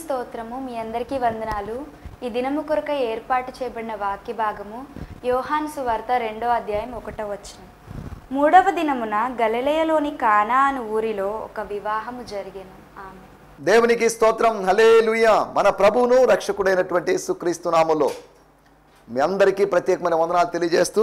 స్తోత్రము. మీ అందరికీ వందనాలు. ఈ దినము కొరకై ఏర్పాటు చేయబడిన వాక్య భాగము యోహాను సువార్త 2వ అధ్యాయం 1వ వచనం. 3వ దినమున గలిలయలోని కానా అను ఊరిలో ఒక వివాహము జరిగెను. ఆమేన్. దేవునికి స్తోత్రం. హల్లెలూయా. మన ప్రభువును రక్షకుడైనటువంటి యేసుక్రీస్తు నామములో మీ అందరికీ ప్రత్యేకమైన వందనాలు తెలియజేస్తూ,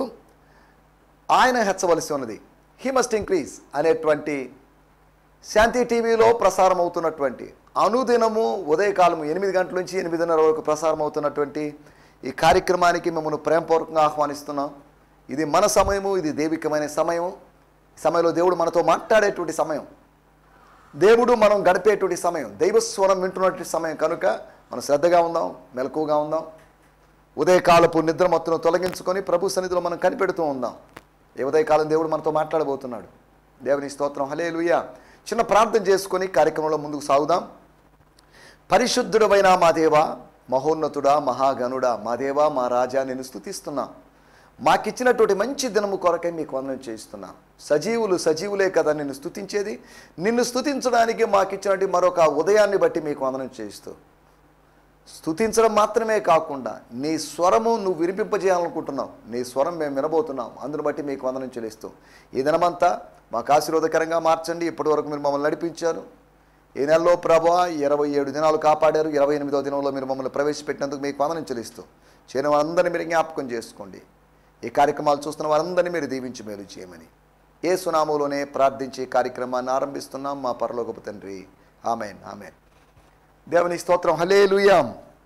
ఆయన హెచ్చవలసి ఉన్నది, హీ మస్ట్ ఇంక్రీజ్ అనేటువంటి శాంతి టీవీలో ప్రసారం అవుతున్నటువంటి అనుదినము ఉదయకాలము 8 గంటల నుంచి 8:30 వరకు ప్రసారం అవుతున్నటువంటి ఈ కార్యక్రమానికి మిమ్మల్ని ప్రేమపూర్వకంగా ఆహ్వానిస్తున్నాం. ఇది మన సమయము, ఇది దైవికమైన సమయం. ఈ సమయంలో దేవుడు మనతో మాట్లాడేటువంటి సమయం, దేవుడు మనం గడిపేటువంటి సమయం, దైవస్వరం వింటున్నటువంటి సమయం. కనుక మనం శ్రద్ధగా ఉందాం, మెలకువగా ఉందాం. ఉదయకాలపు నిద్రమత్తును తొలగించుకొని ప్రభు సన్నిధిలో మనం కనిపెడుతూ ఉందాం. ఈ ఉదయకాలం దేవుడు మనతో మాట్లాడబోతున్నాడు. దేవుని స్తోత్రం. హల్లెలూయా. చిన్న ప్రార్థన చేసుకొని కార్యక్రమంలో ముందుకు సాగుదాం. పరిశుద్ధుడవైన మా దేవా, మహోన్నతుడా, మహాగణుడా, మా దేవా, మా రాజా, నేను స్తుతిస్తున్నా. మాకిచ్చినటువంటి మంచి దినము కొరకై మీకు వందనం చేయిస్తున్నా. సజీవులే కదా నిన్ను స్తుతించేది. నిన్ను స్తుతించడానికి మాకిచ్చినటువంటి మరొక ఉదయాన్ని బట్టి మీకు వందనం చేయిస్తూ, స్తుతించడం మాత్రమే కాకుండా నీ స్వరము నువ్వు వినిపింపజేయాలనుకుంటున్నావు. నీ స్వరం మేము వినబోతున్నాం. అందును బట్టి మీకు వందనం చెల్లిస్తూ, ఈ దినమంతా మాకు ఆశీర్వాదకరంగా మార్చండి. ఇప్పటి వరకు మీరు మమ్మల్ని నడిపించారు. ఈ నెలలో ప్రభువా 27 దినాలు కాపాడారు. 28వ దినంలో మీరు మమ్మల్ని ప్రవేశపెట్టినందుకు మీకు వందనం చెల్లిస్తూ, చేరిన వారందరినీ మీరు జ్ఞాపకం చేసుకోండి. ఈ కార్యక్రమాలు చూస్తున్న వారందరినీ మీరు దీవించి మేలు చేయమని యేసు నామములోనే ప్రార్థించి కార్యక్రమాన్ని ఆరంభిస్తున్నాం మా పరలోకపు తండ్రి. ఆమేన్, ఆమేన్. దేవుని స్తోత్రం. హల్లెలూయా.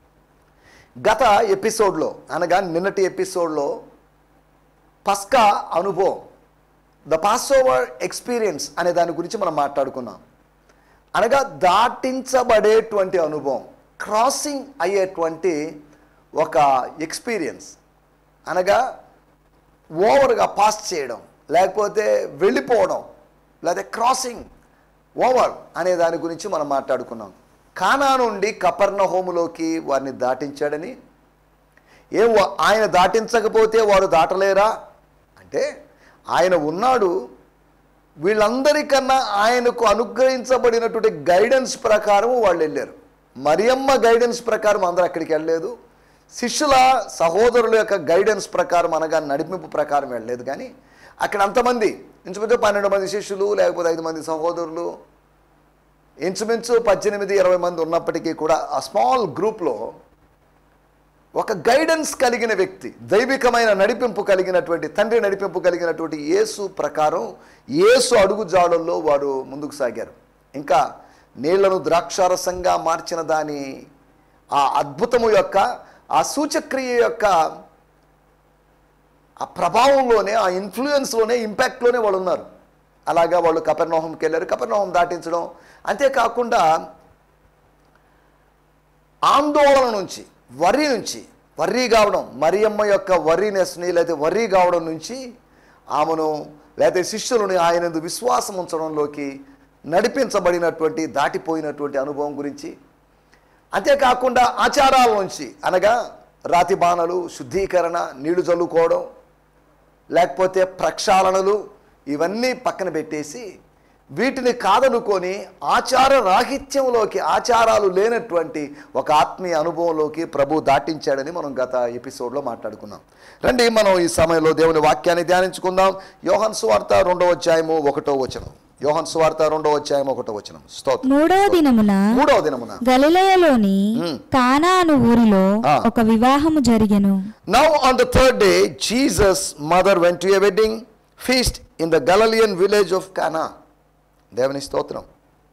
గత ఎపిసోడ్లో అనగా నిన్నటి ఎపిసోడ్లో పస్కా అనుభవం, ద పాస్ ఓవర్ ఎక్స్పీరియన్స్ అనే దాని గురించి మనం మాట్లాడుకున్నాం. అనగా దాటించబడేటువంటి అనుభవం, క్రాసింగ్ అయ్యేటువంటి ఒక ఎక్స్పీరియన్స్. అనగా ఓవర్గా పాస్ చేయడం, లేకపోతే వెళ్ళిపోవడం, లేదా క్రాసింగ్ ఓవర్ అనే దాని గురించి మనం మాట్లాడుకున్నాం. కానా నుండి కపెర్నహూములోకి వారిని దాటించాడని, ఆయన దాటించకపోతే వారు దాటలేరా అంటే, ఆయన ఉన్నాడు. వీళ్ళందరికన్నా ఆయనకు అనుగ్రహించబడినటువంటి గైడెన్స్ ప్రకారం వాళ్ళు వెళ్ళారు. మరియమ్మ గైడెన్స్ ప్రకారం అందరూ అక్కడికి వెళ్ళలేదు. శిష్యుల సహోదరుల యొక్క గైడెన్స్ ప్రకారం, అనగా నడిపింపు ప్రకారం వెళ్ళలేదు. కానీ అక్కడ అంతమంది, ఇంచుమించు 12 మంది శిష్యులు, లేకపోతే 5 మంది సహోదరులు, ఇంచుమించు 18-20 మంది ఉన్నప్పటికీ కూడా ఆ స్మాల్ గ్రూప్లో ఒక గైడెన్స్ కలిగిన వ్యక్తి, దైవికమైన నడిపింపు కలిగినటువంటి, తండ్రి నడిపింపు కలిగినటువంటి యేసు ప్రకారం, యేసు అడుగు జాడల్లో వారు ముందుకు సాగారు. ఇంకా నీళ్లను ద్రాక్షారసంగా మార్చిన దాని ఆ అద్భుతము యొక్క, ఆ సూచక్రియ యొక్క ఆ ప్రభావంలోనే, ఆ ఇన్ఫ్లుయెన్స్లోనే, ఇంపాక్ట్లోనే వాళ్ళు ఉన్నారు. అలాగా వాళ్ళు కపెర్నహూముకి వెళ్ళారు. కపెర్నహూము దాటించడం అంతేకాకుండా ఆందోళన నుంచి, వర్రీ కావడం, మరియమ్మ యొక్క వర్రీనెస్ని, లేదా వర్రీ కావడం నుంచి ఆమెను, లేదా శిష్యులని ఆయన విశ్వాసం ఉంచడంలోకి నడిపించబడినటువంటి, దాటిపోయినటువంటి అనుభవం గురించి, అంతేకాకుండా ఆచారాల నుంచి, అనగా రాతి బాణలు, శుద్ధీకరణ, నీళ్లు చల్లుకోవడం, లేకపోతే ప్రక్షాళనలు, ఇవన్నీ పక్కన పెట్టేసి వీటిని కాదనుకొని ఆచార రాహిత్యంలోకి, ఆచారాలు లేనటువంటి ఒక ఆత్మీయ అనుభవంలోకి ప్రభు దాటించాడని మనం గత ఎపిసోడ్లో మాట్లాడుకున్నాం. రండి మనం ఈ సమయంలో దేవుని వాక్యాన్ని ధ్యానించుకుందాం. యోహాను సువార్త 2వ అధ్యాయము 1వ వచనం. యోహాను సువార్త 2వ అధ్యాయం 1వ వచనం. స్తోత్రం. 3వ దినమున గలిలయలోని కానా అను ఊరిలో ఒక వివాహము జరిగెను. Now on the third day Jesus' mother went to a wedding feast in the Galilean village of Cana. దేవుని స్తోత్రం.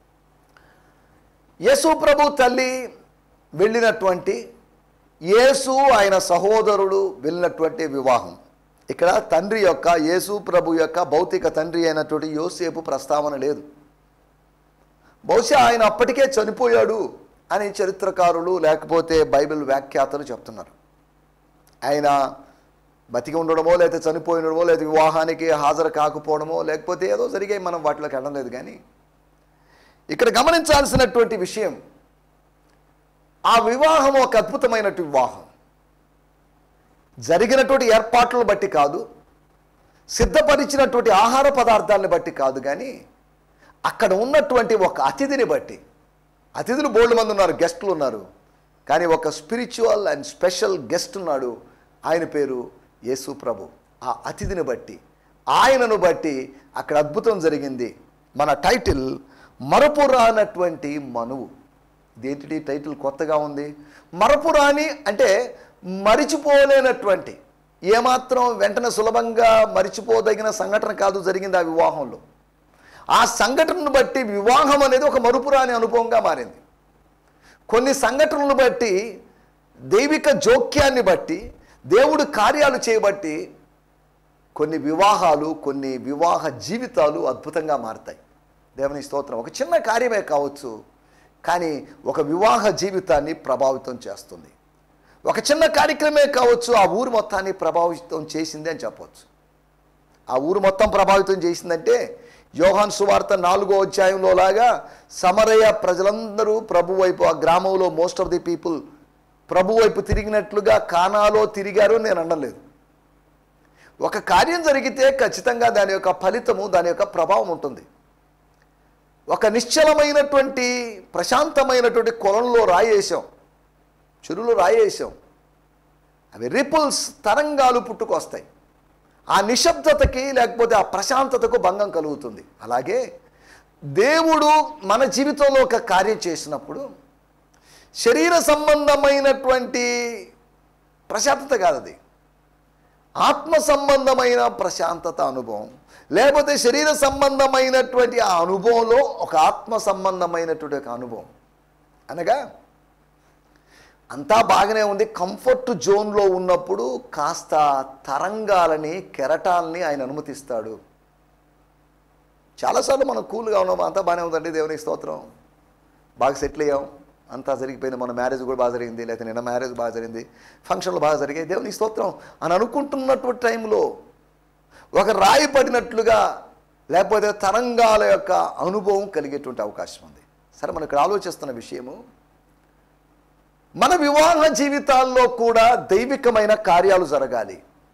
యేసు ప్రభు తల్లి వెళ్ళినటువంటి, యేసు ఆయన సహోదరుడు వెళ్ళినటువంటి వివాహం. ఇక్కడ తండ్రి యొక్క, యేసు ప్రభు యొక్క భౌతిక తండ్రి అయినటువంటి యోసేపు ప్రస్తావన లేదు. బహుశా ఆయన అప్పటికే చనిపోయాడు అని చరిత్రకారులు, లేకపోతే బైబిల్ వ్యాఖ్యాతలు చెప్తున్నారు. ఆయన బతికి ఉండడమో, లేకపోతే చనిపోయి ఉండడమో, లేదా వివాహానికి హాజరు కాకపోవడమో, లేకపోతే ఏదో జరిగాయి, మనం వాటిలోకి వెళ్ళడం లేదు. కానీ ఇక్కడ గమనించాల్సినటువంటి విషయం, ఆ వివాహం ఒక అద్భుతమైనటువంటి వివాహం. జరిగినటువంటి ఏర్పాట్లను బట్టి కాదు, సిద్ధపరిచినటువంటి ఆహార పదార్థాలను బట్టి కాదు, కానీ అక్కడ ఉన్నటువంటి ఒక అతిథిని బట్టి, అతిథులు బోల్డ్ మంది ఉన్నారు, గెస్టులు ఉన్నారు, కానీ ఒక స్పిరిచువల్ అండ్ స్పెషల్ గెస్ట్ ఉన్నాడు. ఆయన పేరు యేసు ప్రభు. ఆ అతిథిని బట్టి, ఆయనను బట్టి అక్కడ అద్భుతం జరిగింది. మన టైటిల్ మరపురానటువంటి మనువు. దేంటి టైటిల్ కొత్తగా ఉంది? మరపురాని అంటే మరిచిపోలేనటువంటి, ఏమాత్రం వెంటనే సులభంగా మరిచిపోదగిన సంఘటన కాదు జరిగింది ఆ వివాహంలో. ఆ సంఘటనను బట్టి వివాహం అనేది ఒక మరుపురాని అనుభవంగా మారింది. కొన్ని సంఘటనలను బట్టి, దైవిక జోక్యాన్ని బట్టి, దేవుడు కార్యాలు చేయబట్టి కొన్ని వివాహాలు, కొన్ని వివాహ జీవితాలు అద్భుతంగా మారుతాయి. దేవుని స్తోత్రం. ఒక చిన్న కార్యమే కావచ్చు, కానీ ఒక వివాహ జీవితాన్ని ప్రభావితం చేస్తుంది. ఒక చిన్న కార్యక్రమే కావచ్చు, ఆ ఊరు మొత్తాన్ని ప్రభావితం చేసింది అని చెప్పవచ్చు. ఆ ఊరు మొత్తం ప్రభావితం చేసిందంటే యోహాను సువార్త 4వ అధ్యాయంలో లాగా సమరయ ప్రజలందరూ ప్రభు వైపు, ఆ గ్రామంలో మోస్ట్ ఆఫ్ ది పీపుల్ ప్రభు వైపు తిరిగినట్లుగా కానాలో తిరిగారు నేను అనలేదు. ఒక కార్యం జరిగితే ఖచ్చితంగా దాని యొక్క ఫలితము, దాని యొక్క ప్రభావం ఉంటుంది. ఒక నిశ్చలమైనటువంటి ప్రశాంతమైనటువంటి కొలంలో రాయేసాం, చెరువులో రాయేసాం, అవి రిపుల్స్, తరంగాలు పుట్టుకొస్తాయి. ఆ నిశ్శబ్దతకి లేకపోతే ఆ ప్రశాంతతకు భంగం కలుగుతుంది. అలాగే దేవుడు మన జీవితంలో ఒక కార్యం చేసినప్పుడు శరీర సంబంధమైనటువంటి ప్రశాంతత కాదు, అది ఆత్మ సంబంధమైన ప్రశాంతత అనుభవం, లేకపోతే శరీర సంబంధమైనటువంటి ఆ అనుభవంలో ఒక ఆత్మ సంబంధమైనటువంటి ఒక అనుభవం. అనగా అంతా బాగానే ఉంది, కంఫర్ట్ జోన్లో ఉన్నప్పుడు కాస్త తరంగాలని, కెరటాలని ఆయన అనుమతిస్తాడు. చాలాసార్లు మనం కూల్గా ఉన్నాం, అంతా బాగానే ఉందండి, దేవునికి స్తోత్రం, బాగా సెటిల్ అయ్యాం, అంతా జరిగిపోయింది, మన మ్యారేజ్ కూడా బాగా జరిగింది, లేకపోతే నిన్న మ్యారేజ్ బాగా జరిగింది, ఫంక్షన్లు బాగా జరిగాయి, దేవునికి స్తోత్రం అని అనుకుంటున్నటువంటి టైంలో ఒక రాయి పడినట్లుగా లేకపోతే తరంగాల యొక్క అనుభవం కలిగేటువంటి అవకాశం ఉంది. సరే, మనం ఇక్కడ ఆలోచిస్తున్న విషయము, మన వివాహ జీవితాల్లో కూడా దైవికమైన కార్యాలు జరగాలి.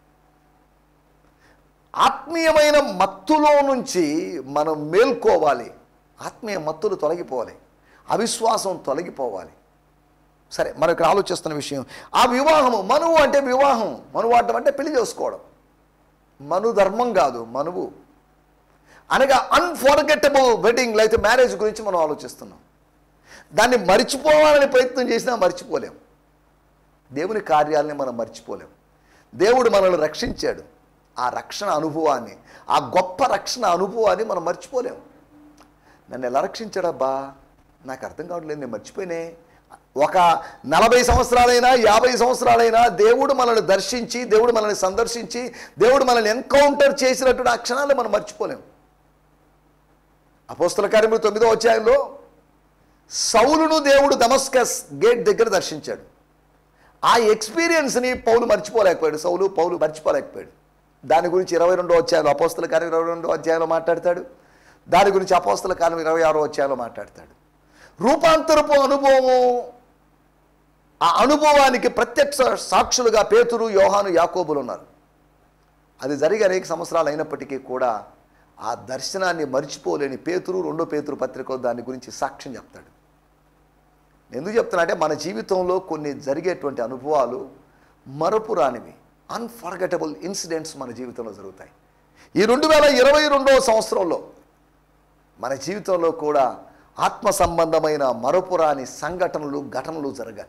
ఆత్మీయమైన మత్తులో నుంచి మనం మేల్కోవాలి. ఆత్మీయ మత్తులు తొలగిపోవాలి, అవిశ్వాసం తొలగిపోవాలి. సరే, మనం ఇక్కడ ఆలోచిస్తున్న విషయం, ఆ వివాహము, మనువు అంటే వివాహం, మనువాడటం అంటే పెళ్లి చేసుకోవడం, మను ధర్మం కాదు, మనువు అనగా అన్ఫర్గెటబుల్ వెడ్డింగ్, లేకపోతే మ్యారేజ్ గురించి మనం ఆలోచిస్తున్నాం. దాన్ని మర్చిపోవాలని ప్రయత్నం చేసినా మర్చిపోలేం. దేవుని కార్యాలని మనం మర్చిపోలేం. దేవుడు మనల్ని రక్షించాడు, ఆ రక్షణ అనుభవాన్ని, ఆ గొప్ప రక్షణ అనుభవాన్ని మనం మర్చిపోలేం. నన్ను ఎలా రక్షించాడబ్బా, నాకు అర్థం కావట్లేదు, నేను మర్చిపోయినే. ఒక 40 సంవత్సరాలైనా 50 సంవత్సరాలైనా దేవుడు మనల్ని దర్శించి, దేవుడు మనల్ని సందర్శించి, దేవుడు మనల్ని ఎన్కౌంటర్ చేసినటువంటి ఆ క్షణాలు మనం మర్చిపోలేం. అపోస్తల కార్యములు 9వ అధ్యాయంలో సౌలును దేవుడు దమస్కస్ గేట్ దగ్గర దర్శించాడు. ఆ ఎక్స్పీరియన్స్ని పౌలు మర్చిపోలేకపోయాడు, పౌలు మర్చిపోలేకపోయాడు. దాని గురించి 22వ అధ్యాయంలో, అపోస్తల కార్యం 22వ అధ్యాయంలో మాట్లాడతాడు. దాని గురించి అపోస్తల కార్యం 26వ అధ్యాయంలో మాట్లాడతాడు. రూపాంతరపు అనుభవము, ఆ అనుభవానికి ప్రత్యక్ష సాక్షులుగా పేతురు, యోహాను, యాకోబులు ఉన్నారు. అది జరిగి అనేక సంవత్సరాలు అయినప్పటికీ కూడా ఆ దర్శనాన్ని మర్చిపోలేని పేతురు 2 పేతురు పత్రికలో దాని గురించి సాక్ష్యం చెప్తాడు. ఎందుకు చెప్తున్నా అంటే మన జీవితంలో కొన్ని జరిగేటువంటి అనుభవాలు మరపురానివి, అన్ఫర్గెటబుల్ ఇన్సిడెంట్స్ మన జీవితంలో జరుగుతాయి. ఈ 2022వ సంవత్సరంలో మన జీవితంలో కూడా ఆత్మ సంబంధమైన మరపురాని సంఘటనలు, ఘటనలు జరగాలి.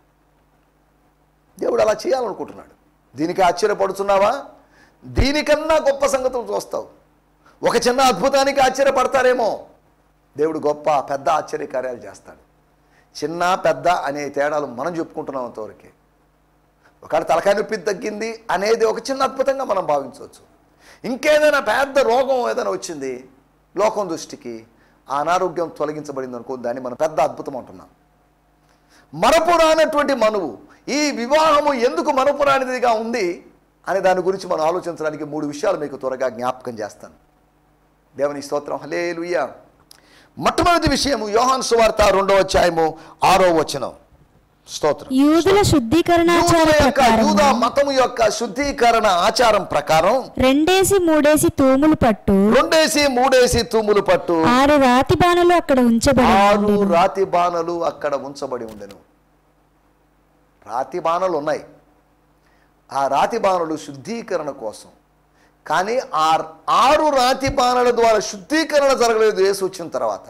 దేవుడు అలా చేయాలనుకుంటున్నాడు. దీనికి ఆశ్చర్యపడుతున్నావా? దీనికన్నా గొప్ప సంగతులు చూస్తావు. ఒక చిన్న అద్భుతానికి ఆశ్చర్యపడతారేమో, దేవుడు గొప్ప పెద్ద ఆశ్చర్యకార్యాలు చేస్తాడు. చిన్న పెద్ద అనే తేడాలు మనం చెప్పుకుంటున్నాం అంతవరకే. ఒకవేళ తలకాయ నొప్పి తగ్గింది అనేది ఒక చిన్న అద్భుతంగా మనం భావించవచ్చు. ఇంకేదైనా పెద్ద రోగం ఏదైనా వచ్చింది లోకం దృష్టికి, ఆ అనారోగ్యం తొలగించబడింది అనుకో, దాన్ని మనం పెద్ద అద్భుతం అంటున్నాం. మరపురానటువంటి మనువు, ఈ వివాహము ఎందుకు మరపురానిదిగా ఉంది అనే దాని గురించి మనం ఆలోచించడానికి 3 విషయాలు మీకు త్వరగా జ్ఞాపకం చేస్తాను. దేవుని స్తోత్రం, హల్లెలూయా. మొట్టమొదటి విషయము యోహాను సువార్త 2వ అధ్యాయము 6వ వచనం. స్తోత్రం. యూదుల శుద్ధీకరణాచార యూదుల యొక్క ప్రకారము యూదా మతము యొక్క శుద్ధీకరణ ఆచారం ప్రకారం 2-3 తూములు పట్టు 2-3 తూములు పట్టు 6 రాతి బాణలు అక్కడ ఉంచబడి 6 రాతి బాణలు అక్కడ ఉంచబడి ఉండెను. రాతి బాణలు ఉన్నాయి. ఆ రాతి బాణలు శుద్ధీకరణ కోసం. కానీ ఆ 6 రాతి బాణల ద్వారా శుద్ధీకరణ జరగలేదు యేసు వచ్చిన తర్వాత.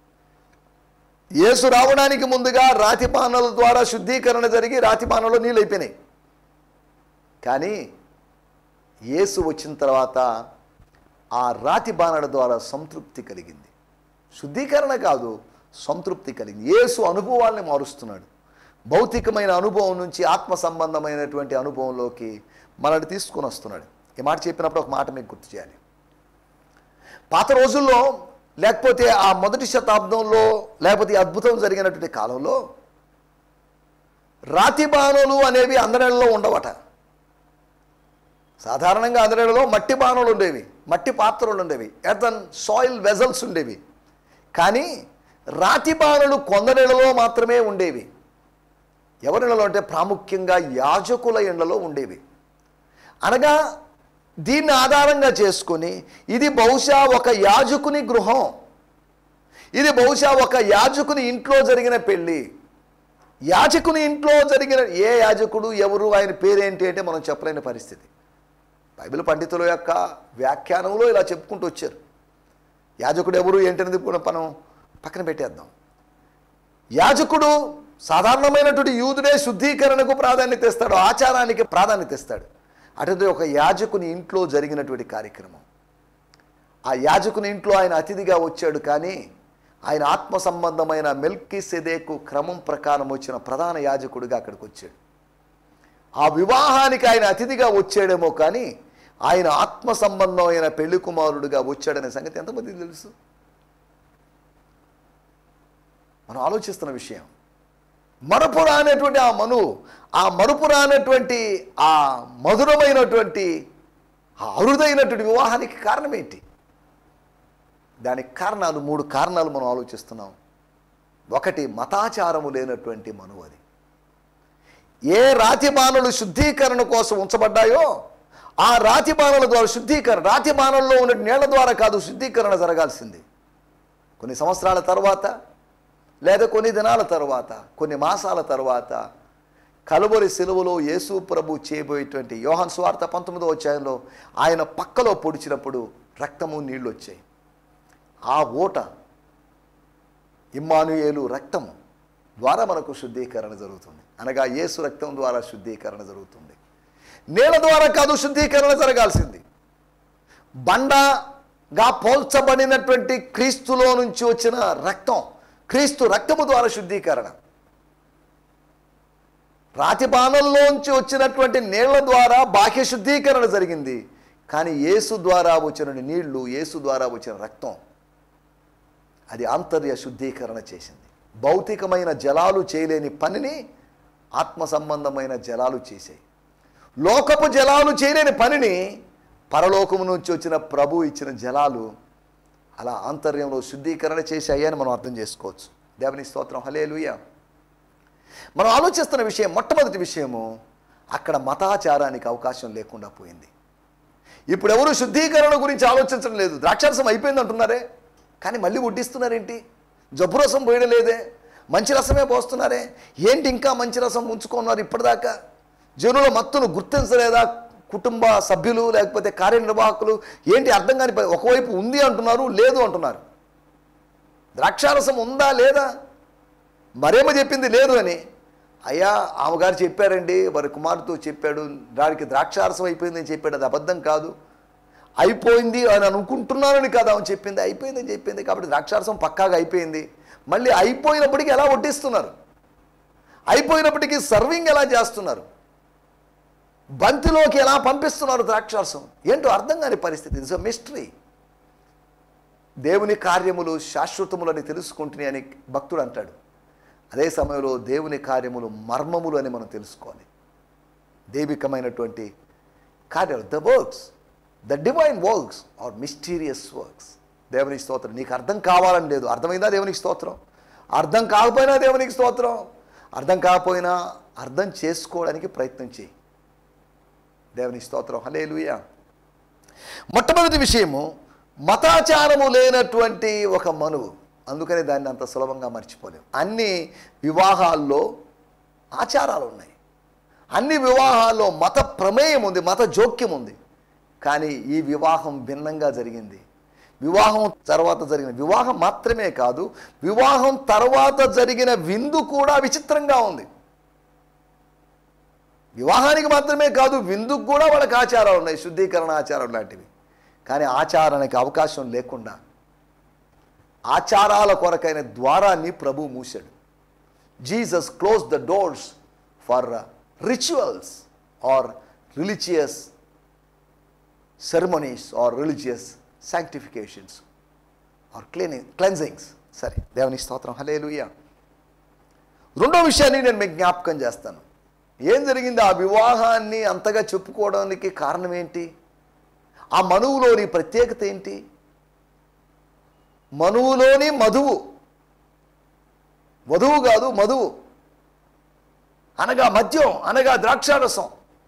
యేసు రావడానికి ముందుగా రాతి బాణల ద్వారా శుద్ధీకరణ జరిగి రాతి బాణలో నీళ్ళు అయిపోయినాయి. కానీ యేసు వచ్చిన తర్వాత ఆ రాతి బాణల ద్వారా సంతృప్తి కలిగింది. శుద్ధీకరణ కాదు, సంతృప్తి కలిగింది. యేసు అనుభవాల్ని మారుస్తున్నాడు. భౌతికమైన అనుభవం నుంచి ఆత్మ సంబంధమైనటువంటి అనుభవంలోకి మనల్ని తీసుకొని వస్తున్నాడు. ఈ మాట చెప్పినప్పుడు ఒక మాట మీకు గుర్తు చేయాలి. పాత రోజుల్లో లేకపోతే ఆ మొదటి శతాబ్దంలో లేకపోతే ఈ అద్భుతం జరిగినటువంటి కాలంలో రాతి బాణలు అనేవి అందరిలో ఉండవట. సాధారణంగా అందరిలో మట్టి బాణలు ఉండేవి, మట్టి పాత్రలు ఉండేవి, ఎర్తన్ సాయిల్ వెజల్స్ ఉండేవి. కానీ రాతి బాణలు కొందరిలో మాత్రమే ఉండేవి. ఎవరిలో అంటే ప్రాముఖ్యంగా యాజకుల ఇళ్లలో ఉండేవి. అనగా దీన్ని ఆధారంగా చేసుకొని ఇది బహుశా ఒక యాజకుని గృహం, ఇది బహుశా ఒక యాజకుని ఇంట్లో జరిగిన పెళ్ళి. యాజకుని ఇంట్లో జరిగిన ఏ యాజకుడు ఎవరు ఆయన పేరేంటి అంటే మనం చెప్పలేని పరిస్థితి. బైబిల్ పండితుల యొక్క వ్యాఖ్యానంలో ఇలా చెప్పుకుంటూ వచ్చారు. యాజకుడు ఎవరు ఏంటనేది మనం పక్కన పెట్టేద్దాం. యాజకుడు సాధారణమైనటువంటి యూదుడే శుద్ధీకరణకు ప్రాధాన్యత ఇస్తాడు, ఆచారానికి ప్రాధాన్యత ఇస్తాడు. అటుది ఒక యాజకుని ఇంట్లో జరిగినటువంటి కార్యక్రమం. ఆ యాజకుని ఇంట్లో ఆయన అతిథిగా వచ్చాడు. కానీ ఆయన ఆత్మ సంబంధమైన మెల్కీసెదెకు క్రమం ప్రకారం వచ్చిన ప్రధాన యాజకుడిగా అక్కడికి వచ్చాడు. ఆ వివాహానికి ఆయన అతిథిగా వచ్చాడేమో కానీ ఆయన ఆత్మ సంబంధమైన పెళ్లి కుమారుడిగా వచ్చాడనే సంగతి ఎంతమందికి తెలుసు? మనం ఆలోచిస్తున్న విషయం. మరుపురానటువంటి ఆ మరుపురానటువంటి ఆ మధురమైనటువంటి ఆ అరుదైనటువంటి వివాహానికి కారణం ఏంటి? దానికి కారణాలు 3 కారణాలు మనం ఆలోచిస్తున్నాం. ఒకటి, మతాచారము లేనటువంటి మనువు. అది ఏ రాతి బాణలు శుద్ధీకరణ కోసం ఉంచబడ్డాయో ఆ రాతి బాణల ద్వారా శుద్ధీకరణ, రాతి బాణల్లో ఉన్న నీళ్ల ద్వారా కాదు శుద్ధీకరణ జరగాల్సింది. కొన్ని సంవత్సరాల తర్వాత లేదా కొన్ని దినాల తర్వాత, కొన్ని మాసాల తర్వాత కలువరి సిలువలో యేసు ప్రభు చేయబోయేటువంటి యోహాను సువార్త 19వ అధ్యాయంలో ఆయన పక్కలో పొడిచినప్పుడు రక్తము నీళ్ళు వచ్చాయి. ఆ ఓట ఇమ్మానుయేలు రక్తము ద్వారా మనకు శుద్ధీకరణ జరుగుతుంది. అనగా యేసు రక్తం ద్వారా శుద్ధీకరణ జరుగుతుంది. నీళ్ళ ద్వారా కాదు శుద్ధీకరణ జరగాల్సింది. బండగా పోల్చబడినటువంటి క్రీస్తులో నుంచి వచ్చిన రక్తం, క్రీస్తు రక్తము ద్వారా శుద్ధీకరణ. రాతి బాణల్లోంచి వచ్చినటువంటి నీళ్ల ద్వారా బాహ్య శుద్ధీకరణ జరిగింది. కానీ యేసు ద్వారా వచ్చిన నీళ్లు, యేసు ద్వారా వచ్చిన రక్తం అది ఆంతర్య శుద్ధీకరణ చేసింది. భౌతికమైన జలాలు చేయలేని పనిని ఆత్మ సంబంధమైన జలాలు చేసాయి. లోకపు జలాలు చేయలేని పనిని పరలోకము నుంచి వచ్చిన ప్రభు ఇచ్చిన జలాలు అలా ఆంతర్యంలో శుద్ధీకరణ చేశాయి అని మనం అర్థం చేసుకోవచ్చు. దేవుని స్తోత్రం, హల్లెలూయా. మనం ఆలోచిస్తున్న విషయం, మొట్టమొదటి విషయము, అక్కడ మతాచారానికి అవకాశం లేకుండా పోయింది. ఇప్పుడు ఎవరు శుద్ధీకరణ గురించి ఆలోచించడం లేదు. ద్రాక్షారసం అయిపోయింది అంటున్నారే, కానీ మళ్ళీ వడ్డిస్తున్నారేంటి? జబ్బు రసం పోయడం లేదే, మంచి రసమే పోస్తున్నారే ఏంటి? ఇంకా మంచి రసం ఉంచుకున్నారు ఇప్పటిదాకా. జనుల మత్తును గుర్తించలేదా కుటుంబ సభ్యులు లేకపోతే కార్యనిర్వాహకులు? ఏంటి అర్థం కాని. ఒకవైపు ఉంది అంటున్నారు, లేదు అంటున్నారు. ద్రాక్షారసం ఉందా లేదా? మరేమో చెప్పింది లేదు అని. అయ్యా ఆమెగారు చెప్పారండి, వారి కుమారుతో చెప్పాడు, దానికి ద్రాక్షారసం అయిపోయిందని చెప్పాడు. అది అబద్ధం కాదు. అయిపోయింది అని అనుకుంటున్నానని కాదు ఆమె చెప్పింది, అయిపోయిందని చెప్పింది. కాబట్టి ద్రాక్షారసం పక్కాగా అయిపోయింది. మళ్ళీ అయిపోయినప్పటికీ ఎలా వడ్డిస్తున్నారు? అయిపోయినప్పటికీ సర్వింగ్ ఎలా చేస్తున్నారు? బంతిలోకి ఎలా పంపిస్తున్నారు ద్రాక్షారసం? ఏంటో అర్థం కాని పరిస్థితి. It's a mystery. దేవుని కార్యములు శాశ్వతములని తెలుసుకుంటున్నాయి అని భక్తుడు అంటాడు. అదే సమయంలో దేవుని కార్యములు మర్మములు అని మనం తెలుసుకోవాలి. దైవికమైనటువంటి కార్యాలు, the works, the divine works are mysterious works. దేవునికి స్తోత్రం. నీకు అర్థం కావాలని లేదు, అర్థమైందా? దేవునికి స్తోత్రం. అర్థం కాకపోయినా దేవునికి స్తోత్రం. అర్థం కాకపోయినా అర్థం చేసుకోవడానికి ప్రయత్నం చేయి. దేవుని స్తోత్రం. హల్లెలూయా. మొట్టమొదటి విషయము, మతాచారము లేనటువంటి ఒక మనువు. అందుకని దాన్ని అంత సులభంగా మర్చిపోలేము. అన్ని వివాహాల్లో ఆచారాలు ఉన్నాయి, అన్ని వివాహాల్లో మత ప్రమేయం ఉంది, మత జోక్యం ఉంది. కానీ ఈ వివాహం భిన్నంగా జరిగింది. వివాహం తర్వాత జరిగిన వివాహం మాత్రమే కాదు, వివాహం తర్వాత జరిగిన విందు కూడా విచిత్రంగా ఉంది. వివాహానికి మాత్రమే కాదు, విందుకు కూడా వాళ్ళకి ఆచారాలు ఉన్నాయి, శుద్ధీకరణ ఆచారాలు లాంటివి. కానీ ఆచారానికి అవకాశం లేకుండా ఆచారాల కొరకైన ద్వారాన్ని ప్రభు మూసాడు. Jesus close the doors for rituals or religious ceremonies or religious sanctifications or cleansings. సరే, దేవుని స్తోత్రం. హల్లెలూయా. రెండో విషయాన్ని నేను మీకు జ్ఞాపకం చేస్తాను. ఏం జరిగింది? ఆ వివాహాన్ని అంతగా చెప్పుకోవడానికి కారణం ఏంటి? ఆ మనువులోని ప్రత్యేకత ఏంటి? మనువులోని మధువు, వధువు కాదు మధువు అనగా మద్యం, అనగా ద్రాక్షారసం,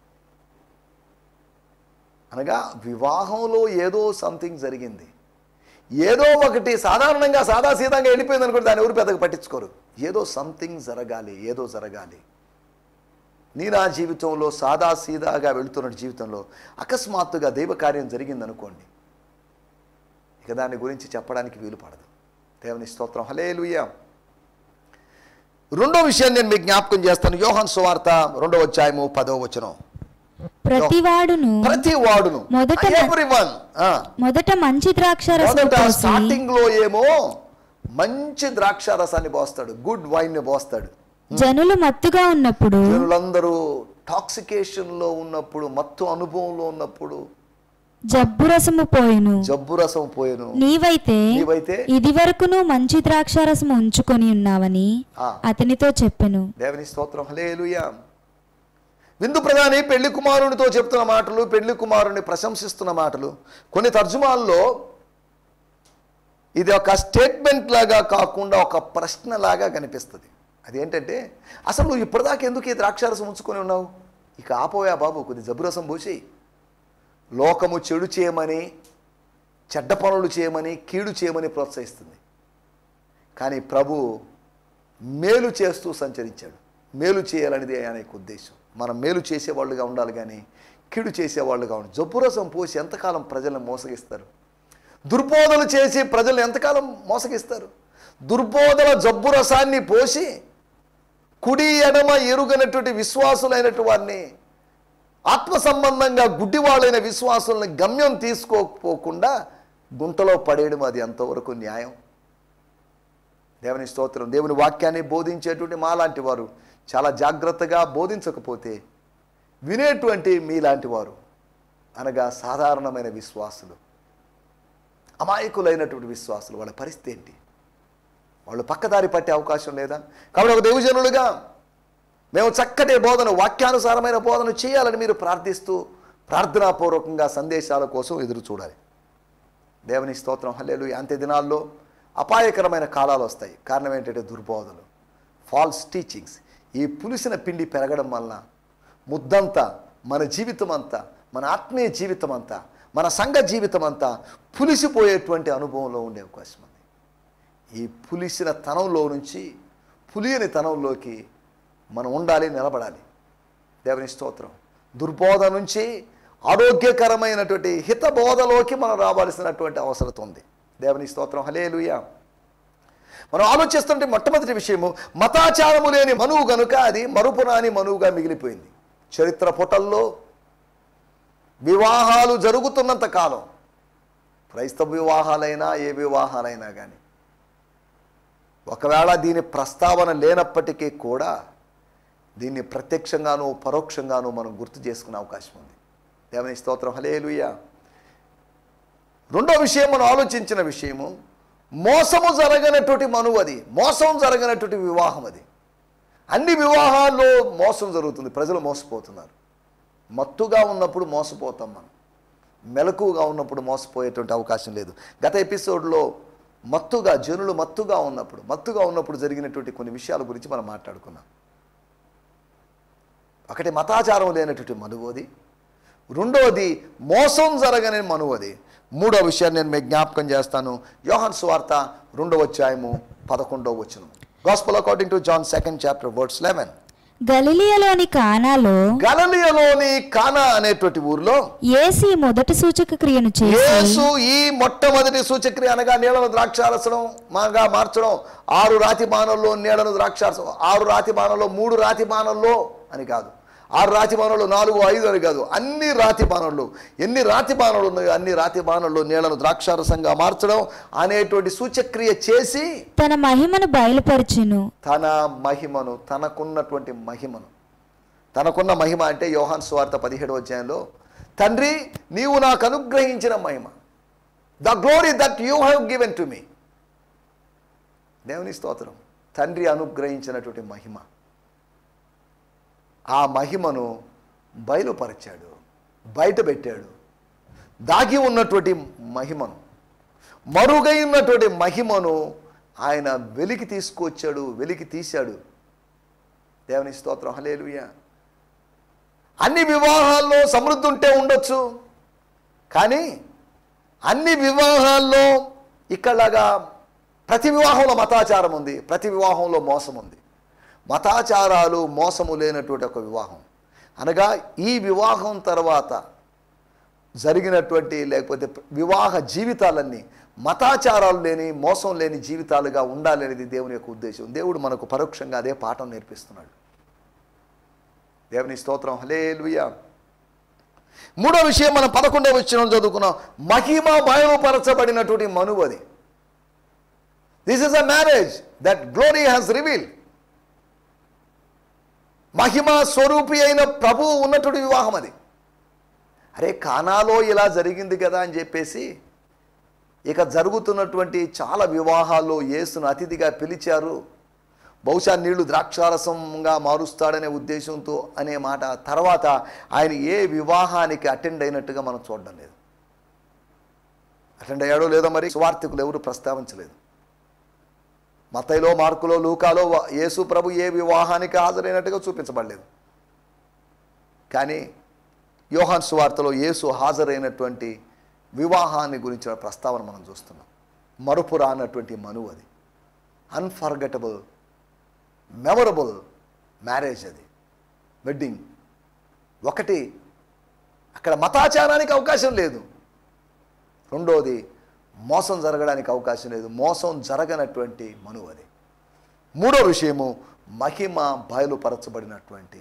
అనగా వివాహంలో ఏదో సంథింగ్ జరిగింది. ఏదో ఒకటి సాధారణంగా సాదాసీదంగా వెళ్ళిపోయింది అనుకోండి, దాన్ని ఎవరు పెద్దగా పట్టించుకోరు. ఏదో సంథింగ్ జరగాలి, ఏదో జరగాలి. నీ నా జీవితంలో సాదాసీదాగా వెళుతున్న జీవితంలో అకస్మాత్తుగా దైవకార్యం జరిగిందనుకోండి, ఇక దాని గురించి చెప్పడానికి వీలు పడదు. దేవుని స్తోత్రం. హల్లెలూయా. రెండో విషయాన్ని నేను మీకు జ్ఞాపకం చేస్తాను. యోహాను సువార్త 2వ అధ్యాయము 10వ వచనం. ప్రతివాడును మొదట మంచి ద్రాక్షారసం స్టార్టింగ్ లో ఏమో మంచి ద్రాక్షారసాన్ని పోస్తాడు, గుడ్ వైన్ ని పోస్తాడు. జనులు మత్తుగా ఉన్నప్పుడు, జనులందరూ టాక్సికేషన్ లో ఉన్నప్పుడు, మత్తు అనుభవంలో ఉన్నప్పుడు జబ్బు రసము పోయెను. నీవైతే ఇది వరకును మంచి ద్రాక్షారసము ఉంచుకొని ఉన్నావని అతనితో చెప్పెను. దేవుని స్తోత్రం. హల్లెలూయా. విందు ప్రధాని పెళ్లి కుమారునితో చెప్తున్న మాటలు, పెళ్లి కుమారుని ప్రశంసిస్తున్న మాటలు కొన్ని తర్జుమాల్లో ఇది ఒక స్టేట్మెంట్ లాగా కాకుండా ఒక ప్రశ్న లాగా కనిపిస్తుంది. అదేంటంటే, అసలు నువ్వు ఇప్పటిదాకా ఎందుకు ఈ ద్రాక్షారసం ఉంచుకొని ఉన్నావు? ఇక ఆపోయా బాబు, కొద్ది జబ్బురసం పోసి. లోకము చెడు చేయమని, చెడ్డ పనులు చేయమని, కీడు చేయమని ప్రోత్సహిస్తుంది. కానీ ప్రభు మేలు చేస్తూ సంచరించాడు. మేలు చేయాలనేది ఆయన యొక్క ఉద్దేశం. మనం మేలు చేసేవాళ్ళుగా ఉండాలి, కానీ కీడు చేసేవాళ్ళుగా ఉండాలి. జబ్బురసం పోసి ఎంతకాలం ప్రజలను మోసగిస్తారు? దుర్బోధలు చేసి ప్రజలను ఎంతకాలం మోసగిస్తారు? దుర్బోధల జబ్బు రసాన్ని పోసి కుడి ఎడమ ఎరుగనటువంటి విశ్వాసులైనటువంటి వారిని, ఆత్మ సంబంధంగా గుడ్డివాళ్ళైన విశ్వాసులను గమ్యం తీసుకోకపోకుండా గుంటలో పడేయడం అది ఎంతవరకు న్యాయం? దేవుని స్తోత్రం. దేవుని వాక్యాన్ని బోధించేటువంటి మాలాంటి వారు చాలా జాగ్రత్తగా బోధించకపోతే వినేటువంటి మీలాంటి వారు, అనగా సాధారణమైన విశ్వాసులు, అమాయకులైనటువంటి విశ్వాసులు, వాళ్ళ పరిస్థితి ఏంటి? వాళ్ళు పక్కదారి పట్టే అవకాశం లేదా? కాబట్టి ఒక దైవజనులుగా మేము చక్కటి బోధన, వాక్యానుసారమైన బోధన చేయాలని మీరు ప్రార్థిస్తూ ప్రార్థనాపూర్వకంగా సందేశాల కోసం ఎదురు చూడాలి. దేవుని స్తోత్రం. హల్లెలూయా. అంత్య దినాల్లో అపాయకరమైన కాలాలు వస్తాయి. కారణం ఏంటంటే దుర్బోధలు, ఫాల్స్ టీచింగ్స్. ఈ పులిసిన పిండి పెరగడం వలన ముద్దంతా, మన జీవితం అంతా, మన ఆత్మీయ జీవితం అంతా, మన సంఘ జీవితం అంతా పులిసిపోయేటువంటి అనుభవంలో ఉండే అవకాశం ఉంది. ఈ పులిసిన తనంలో నుంచి పులియని తనంలోకి మనం ఉండాలి, నిలబడాలి. దేవుని స్తోత్రం. దుర్బోధ నుంచి ఆరోగ్యకరమైనటువంటి హితబోధలోకి మనం రావాల్సినటువంటి అవసరం ఉంది. దేవుని స్తోత్రం. హల్లెలూయా. మనం ఆలోచిస్తుంటే మొట్టమొదటి విషయము, మతాచారము లేని మనువు గనుక అది మరుపురాని మనువుగా మిగిలిపోయింది. చరిత్ర పుటల్లో వివాహాలు జరుగుతున్నంత కాలం, క్రైస్తవ వివాహాలైనా ఏ వివాహాలైనా కానీ, ఒకవేళ దీని ప్రస్తావన లేనప్పటికీ కూడా దీన్ని ప్రత్యక్షంగానూ పరోక్షంగానూ మనం గుర్తు చేసుకునే అవకాశం ఉంది. దేవుని స్తోత్రం. హల్లెలూయా. రెండో విషయం మనం ఆలోచించిన విషయము, మోసము జరగనటువంటి మనువు అది, మోసం జరగనటువంటి వివాహం అది. అన్ని వివాహాల్లో మోసం జరుగుతుంది, ప్రజలు మోసపోతున్నారు. మత్తుగా ఉన్నప్పుడు మోసపోతాం మనం, మెలకుగా ఉన్నప్పుడు మోసపోయేటువంటి అవకాశం లేదు. గత ఎపిసోడ్లో జనులు మత్తుగా ఉన్నప్పుడు జరిగినటువంటి కొన్ని విషయాల గురించి మనం మాట్లాడుకున్నాం. ఒకటి మతాచారం లేనటువంటి మనువది, రెండవది మోసం జరగని మనువది. మూడో విషయాన్ని నేను మీకు జ్ఞాపకం చేస్తాను. యోహాను సువార్త 2:11. Gospel according to John 2nd chapter verse 11. గలిలయలోని కానా అనేటువంటి ఊరిలో యేసు మొదటి సూచక క్రియను చేసి, యేసు ఈ మొట్టమొదటి సూచక్రియ అనగా నీళ్లను ద్రాక్షారసం మాగా మార్చడం. 6 రాతి బాణల్లో నీళ్లను ద్రాక్షారసం, 6 రాతి బాణల్లో 3 రాతి బాణల్లో అని కాదు, 6 రాతి బాణల్లో 4, 5 అని కాదు, అన్ని రాతి బాణల్లో, ఎన్ని రాతి బాణలు ఉన్నాయో అన్ని రాతి బాణల్లో నీళ్లను ద్రాక్షారసంగా మార్చడం అనేటువంటి సూచక్రియ చేసి తన మహిమను బయలుపరచును. తన మహిమను, తనకున్నటువంటి మహిమను, తనకున్న మహిమ అంటే యోహాను సువార్త 17వ అధ్యాయంలో, తండ్రి నీవు నాకు అనుగ్రహించిన మహిమ, the glory that you have given to me. దేవుని స్తోత్రం. తండ్రి అనుగ్రహించినటువంటి మహిమ, ఆ మహిమను బయలుపరిచాడు, బయటపెట్టాడు. దాగి ఉన్నటువంటి మహిమను, మరుగై ఉన్నటువంటి మహిమను ఆయన వెలికి తీసుకొచ్చాడు, వెలికి తీశాడు. దేవుని స్తోత్రం. హల్లెలూయా. అన్ని వివాహాల్లో సమృద్ధి ఉంటే ఉండొచ్చు, కానీ అన్ని వివాహాల్లో ఇక్కడలాగా ప్రతి వివాహంలో మతాచారం ఉంది, ప్రతి వివాహంలో మోసం ఉంది. మతాచారాలు మోసము లేనటువంటి ఒక వివాహం అనగా ఈ వివాహం తర్వాత జరిగినటువంటి లేకపోతే వివాహ జీవితాలన్నీ మతాచారాలు లేని, మోసం లేని జీవితాలుగా ఉండాలనేది దేవుని యొక్క ఉద్దేశం. దేవుడు మనకు పరోక్షంగా అదే పాఠం నేర్పిస్తున్నాడు. దేవుని స్తోత్రం. హల్లెలూయా. మూడో విషయం మనం 11వ వచనం చదువుకున్నాం. మహిమ బయలుపరచబడినటువంటి మనువది. This is a marriage that glory has revealed. మహిమ స్వరూపి అయిన ప్రభువు ఉన్నటువంటి వివాహం అది. అరే కానాలో ఇలా జరిగింది కదా అని చెప్పేసి ఇక జరుగుతున్నటువంటి చాలా వివాహాల్లో యేసును అతిథిగా పిలిచారు, బహుశా నీళ్లు ద్రాక్షారసంగా మారుస్తాడనే ఉద్దేశంతో అనే మాట తర్వాత ఆయన ఏ వివాహానికి అటెండ్ అయినట్టుగా మనం చూడడం లేదు. అటెండ్ అయ్యాడో లేదో మరి సువార్తికులు ఎవరు ప్రస్తావించలేదు. మత్తయిలో, మార్కులో, లూకాలో యేసు ప్రభు ఏ వివాహానికి హాజరైనట్టుగా చూపించబడలేదు. కానీ యోహాను సువార్తలో యేసు హాజరైనటువంటి వివాహాన్ని గురించిన ప్రస్తావన మనం చూస్తున్నాం. మరుపురా అన్నటువంటి మనువు అది. అన్ఫర్గెటబుల్, మెమరబుల్ మ్యారేజ్ అది, వెడ్డింగ్. ఒకటి అక్కడ మతాచారానికి అవకాశం లేదు, రెండోది మోసం జరగడానికి అవకాశం లేదు, మోసం జరగనటువంటి మనువు అది. మూడో విషయము మహిమ బయలుపరచబడినటువంటి,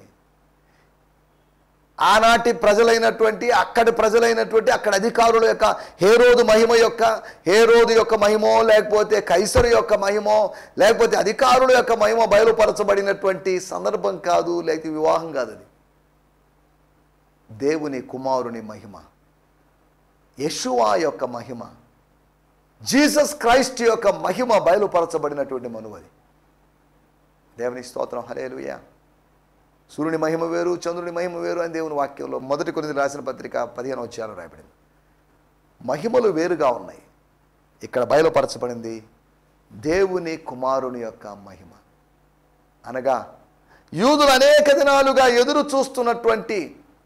ఆనాటి ప్రజలైనటువంటి, అక్కడి ప్రజలైనటువంటి, అక్కడ అధికారుల యొక్క హేరోదు మహిమ యొక్క, హేరోదు యొక్క మహిమో లేకపోతే కైసరు యొక్క మహిమో లేకపోతే అధికారుల యొక్క మహిమ బయలుపరచబడినటువంటి సందర్భం కాదు, లేకపోతే వివాహం కాదు. అది దేవుని కుమారుని మహిమ, యెషువా యొక్క మహిమ, జీసస్ క్రైస్ట్ యొక్క మహిమ బయలుపరచబడినటువంటి మనువు అది. దేవుని స్తోత్రం. హల్లెలూయా. సూర్యుని మహిమ వేరు, చంద్రుని మహిమ వేరు అని దేవుని వాక్యంలో 1 కొరింథీయులకు రాసిన పత్రిక 15వ అధ్యాయంలో రాయబడింది. మహిమలు వేరుగా ఉన్నాయి. ఇక్కడ బయలుపరచబడింది దేవుని కుమారుని యొక్క మహిమ. అనగా యూదులు అనేక దినాలుగా ఎదురు చూస్తున్నటువంటి,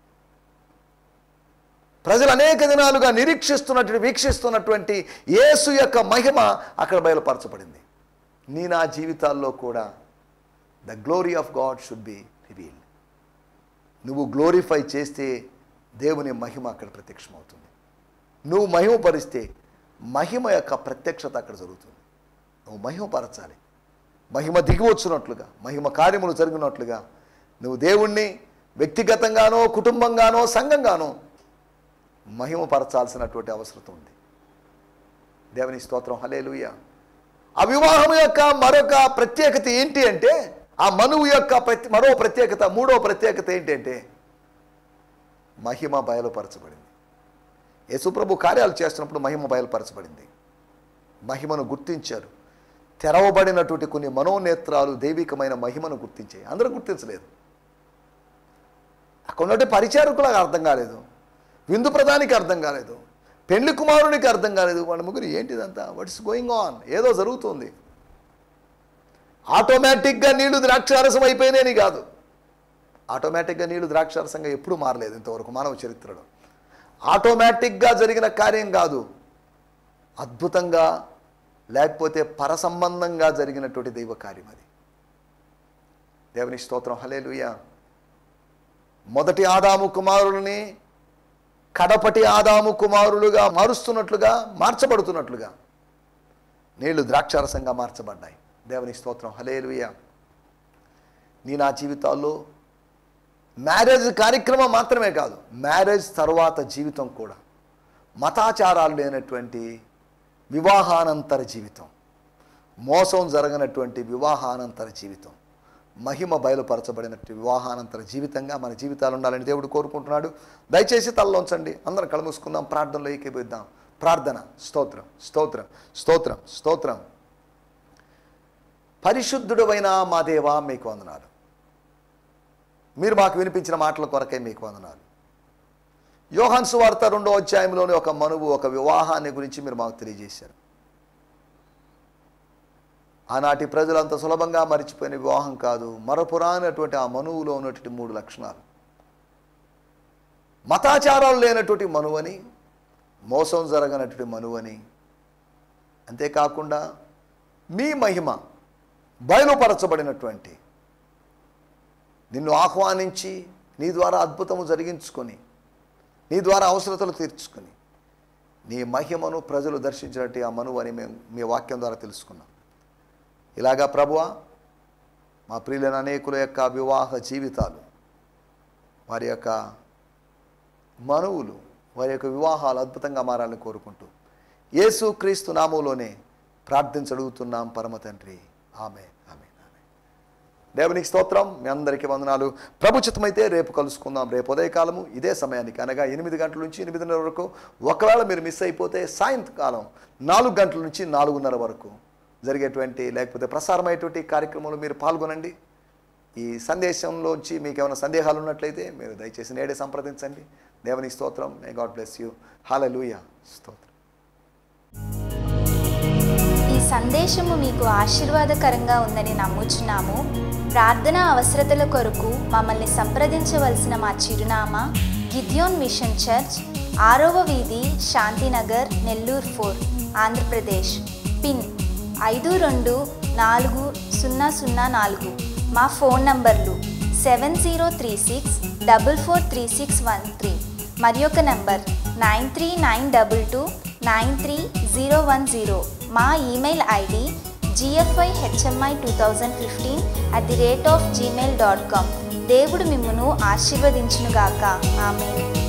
ప్రజలు అనేక దినాలుగా నిరీక్షిస్తున్నటువంటి, వీక్షిస్తున్నటువంటి యేసు యొక్క మహిమ అక్కడ బయలుపరచబడింది. నా జీవితాల్లో కూడా the glory of God should be revealed. నువ్వు గ్లోరిఫై చేస్తే దేవుని మహిమ అక్కడ ప్రత్యక్షమవుతుంది. నువ్వు మహిమపరిస్తే మహిమ యొక్క ప్రత్యక్షత అక్కడ జరుగుతుంది. నువ్వు మహిమపరచాలి. మహిమ దిగివచ్చున్నట్లుగా, మహిమ కార్యములు జరిగినట్లుగా నువ్వు దేవుణ్ణి వ్యక్తిగతంగానో, కుటుంబంగానో, సంఘంగానో మహిమపరచాల్సినటువంటి అవసరం ఉంది. దేవుని స్తోత్రం. హల్లెలూయా. ఆ వివాహం యొక్క మరొక ప్రత్యేకత ఏంటి అంటే, ఆ మనువు యొక్క మరో ప్రత్యేకత, మూడో ప్రత్యేకత ఏంటంటే మహిమ బయలుపరచబడింది. యేసుప్రభు కార్యాలు చేస్తున్నప్పుడు మహిమ బయలుపరచబడింది. మహిమను గుర్తించారు. తెరవబడినటువంటి కొన్ని మనోనేత్రాలు దైవికమైన మహిమను గుర్తించాయి. అందరూ గుర్తించలేదు. అక్కడ ఉన్నటువంటి పరిచారకులకు అర్థం కాలేదు, విందు ప్రధానికి అర్థం కాలేదు, పెళ్లి కుమారునికి అర్థం కాలేదు. వాళ్ళ ముగ్గురు ఏంటిదంతా, వాట్స్ గోయింగ్ ఆన్, ఏదో జరుగుతుంది. ఆటోమేటిక్గా నీళ్లు ద్రాక్షారసం అయిపోయినాయని కాదు, ఆటోమేటిక్గా నీళ్లు ద్రాక్షారసంగా ఎప్పుడూ మారలేదు ఇంతవరకు మానవ చరిత్రలో. ఆటోమేటిక్గా జరిగిన కార్యం కాదు, అద్భుతంగా లేకపోతే పరసంబంధంగా జరిగినటువంటి దైవ కార్యం అది. దేవుని స్తోత్రం, హల్లెలూయా. మొదటి ఆదాము కుమారులని కడపటి ఆదాము కుమారులుగా మారుస్తున్నట్లుగా, మార్చబడుతున్నట్లుగా నీళ్లు ద్రాక్షారసంగా మార్చబడ్డాయి. దేవుని స్తోత్రం, హల్లెలూయా. నా జీవితాల్లో మ్యారేజ్ కార్యక్రమం మాత్రమే కాదు, మ్యారేజ్ తర్వాత జీవితం కూడా మతాచారాలు లేనటువంటి వివాహానంతర జీవితం, మోసం జరగనటువంటి వివాహానంతర జీవితం, మహిమ బయలుపరచబడినట్టు వివాహానంతర జీవితంగా మన జీవితాలు ఉండాలని దేవుడు కోరుకుంటున్నాడు. దయచేసి తలలోంచండి, అందరం కళ్ళు మూసుకుందాం, ప్రార్థనలో ఏకీభవిద్దాం. ప్రార్థన. స్తోత్రం, స్తోత్రం, స్తోత్రం, స్తోత్రం. పరిశుద్ధుడైన మా దేవా, మీకు వందనాలు. మీరు మాకు వినిపించిన మాటల కొరకే మీకు వందనాలు. యోహాను సువార్త 2వ అధ్యాయంలోని ఒక మనువు, ఒక వివాహాన్ని గురించి మీరు మాకు తెలియజేశారు. ఆనాటి ప్రజలు అంత సులభంగా మరిచిపోయిన వివాహం కాదు, మరపురానటువంటి ఆ మనువులో ఉన్నటువంటి 3 లక్షణాలు. మతాచారాలు లేనటువంటి మనువని, మోసం జరగనటువంటి మనువని, అంతేకాకుండా మీ మహిమ బయలుపరచబడినటువంటి, నిన్ను ఆహ్వానించి నీ ద్వారా అద్భుతము జరిగించుకొని, నీ ద్వారా అవసరతలు తీర్చుకొని, నీ మహిమను ప్రజలు దర్శించినట్టు ఆ మనువని మేము మీ వాక్యం ద్వారా తెలుసుకున్నాం. ఇలాగా ప్రభువా, మా ప్రియులైన అనేకుల యొక్క వివాహ జీవితాలు, వారి యొక్క మనువులు, వారి యొక్క వివాహాలు అద్భుతంగా మారాలని కోరుకుంటూ యేసు క్రీస్తు నామములోనే ప్రార్థించడుగుతున్నాం పరమ తండ్రి, ఆమేన్, ఆమేన్, ఆమేన్. దేవునికి స్తోత్రం. మీ అందరికీ వందనాలు. ప్రభు చిత్తమైతే రేపు కలుసుకుందాం. రేపు ఉదయకాలము ఇదే సమయానికి, అనగా 8 గంటల నుంచి 8:30 వరకు. ఒకవేళ మీరు మిస్ అయిపోతే సాయంకాలం 4 గంటల నుంచి 4:30 వరకు జరిగేటువంటి, లేకపోతే ప్రసారమయ్యేటువంటి కార్యక్రమంలో మీరు పాల్గొనండి. ఈ సందేశంలోంచి మీకు ఏమైనా సందేహాలు ఉన్నట్లయితే మీరు దయచేసి నేడే సంప్రదించండి. దేవునికి స్తోత్రం. May God bless you. హల్లెలూయా. స్తోత్రం. ఈ సందేశము మీకు ఆశీర్వాదకరంగా ఉందని నమ్ముచున్నాము. ప్రార్థన అవసరతల కొరకు మమ్మల్ని సంప్రదించవలసిన మా చిరునామా గిడియోన్ మిషన్ చర్చ్, 6వ వీధి, శాంతినగర్, నెల్లూరు 4, ఆంధ్రప్రదేశ్. పిన్ 524004. మా ఫోన్ నంబర్లు 7036443613 మరి ఒక నంబర్ 9392293010. మా ఈమెయిల్ ఐడి gfihmi2015@gmail.com. దేవుడు మిమ్మును ఆశీర్వదించునుగాక. ఆమేన్.